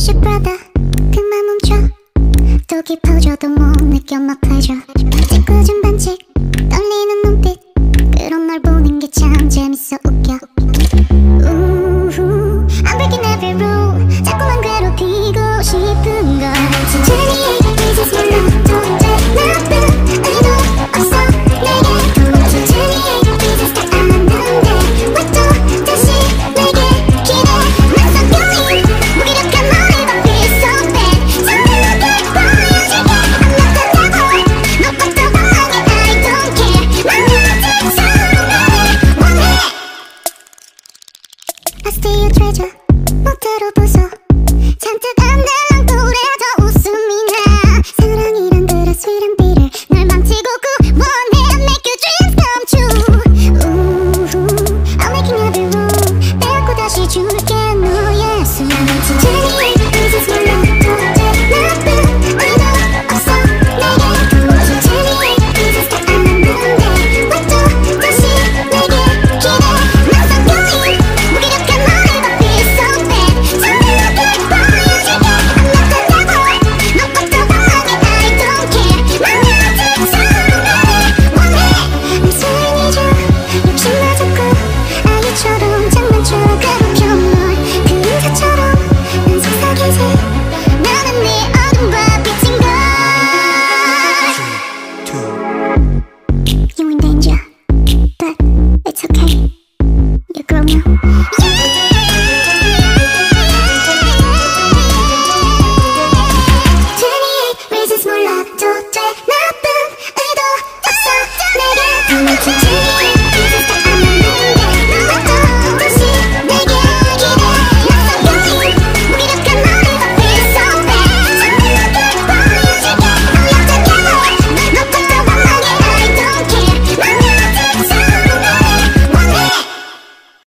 Hush brother 그만 멈춰 또 깊어져도 못 느껴 my pleasure 짓궂은 반칙 떨리는 눈빛 그런 널 보는 게 참 재밌어 웃겨 I'm breaking every rule 자꾸만 괴롭히고 싶은 걸 천천히 이제 몰라 도대 나쁜 의도 없어 내게 천천히 이제 start 아는데 왜 또 다시 내게 기대 난 성격이 무기력한 너의 밥 feel so bad 선명하게 보여줄게 I'm not the devil 너 빡도 방황해 I don't care 난 아직 서로 나를 원해 I stay your treasure 못대로 부숴 잔뜩 안 들렁거려져 웃음이 나 사랑이란 그릇이란 비를 널 망치고 구원해 I make your dreams come true I'm making every rule 빼앗고 다시 줄게 너의 수많은 진짜